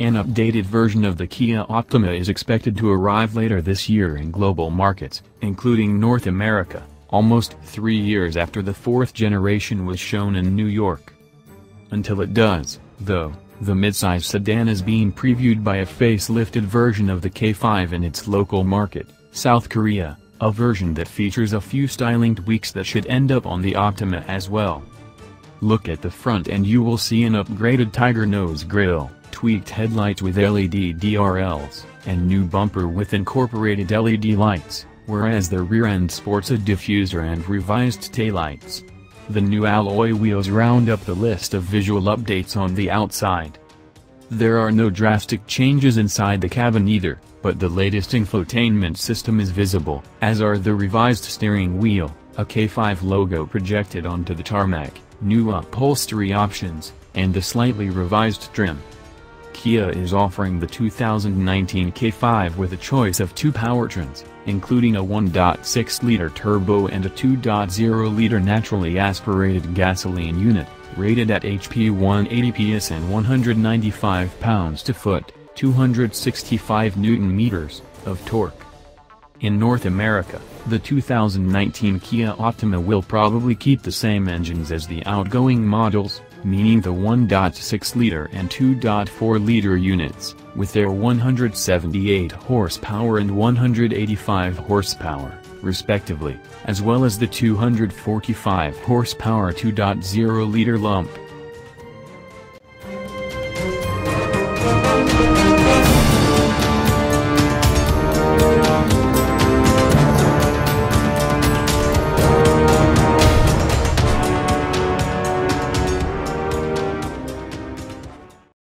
An updated version of the Kia Optima is expected to arrive later this year in global markets, including North America, almost 3 years after the fourth generation was shown in New York. Until it does, though, the midsize sedan is being previewed by a facelifted version of the K5 in its local market, South Korea, a version that features a few styling tweaks that should end up on the Optima as well. Look at the front and you will see an upgraded tiger nose grille, tweaked headlights with LED DRLs, and new bumper with incorporated LED lights, whereas the rear end sports a diffuser and revised taillights. The new alloy wheels round up the list of visual updates on the outside. There are no drastic changes inside the cabin either, but the latest infotainment system is visible, as are the revised steering wheel, a K5 logo projected onto the tarmac, new upholstery options, and the slightly revised trim. Kia is offering the 2019 K5 with a choice of two powertrains, including a 1.6-liter turbo and a 2.0-liter naturally aspirated gasoline unit, rated at HP 180 PS and 195 pounds-to-foot, 265 Nm of torque. In North America, the 2019 Kia Optima will probably keep the same engines as the outgoing models, meaning the 1.6-liter and 2.4-liter units, with their 178 horsepower and 185 horsepower, respectively, as well as the 245 horsepower 2.0-liter lump.